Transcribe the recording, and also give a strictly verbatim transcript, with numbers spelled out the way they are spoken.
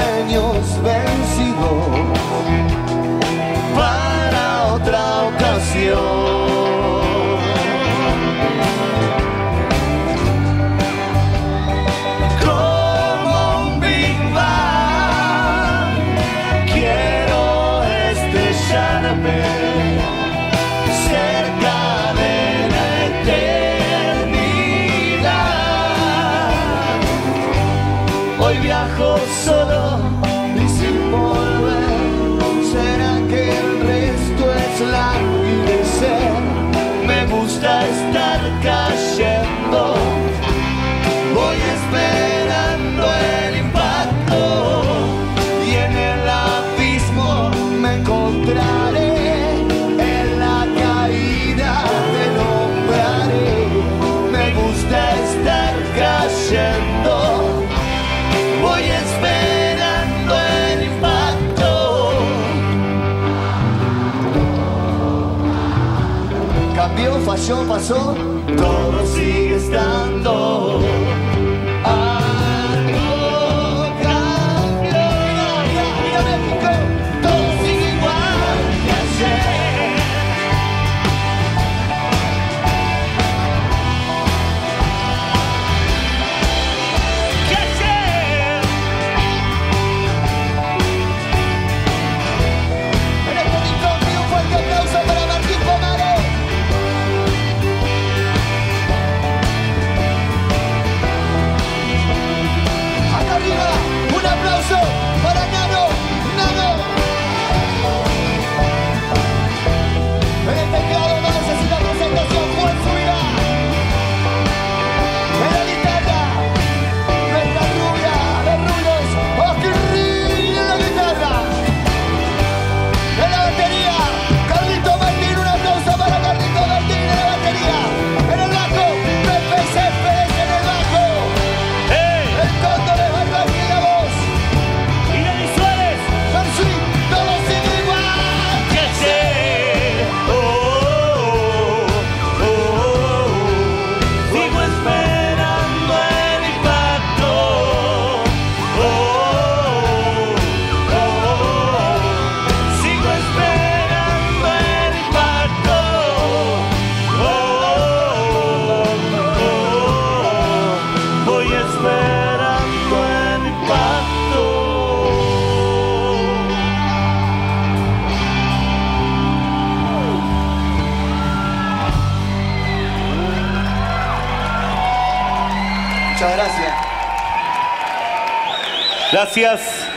sueños vencidos para otra ocasión. Cerca de la eternidad. Hoy viajo solo y sin volver. ¿Será que el resto es languidecer? Me gusta estar cayendo. Voy esperando el impacto y en el abismo me encontraré. Voy esperando el impacto. Cambió, falló, pasó, todo sigue estando. Algo cambió. Mira, mira México, todo sigue igual que ayer. Muchas gracias. Gracias.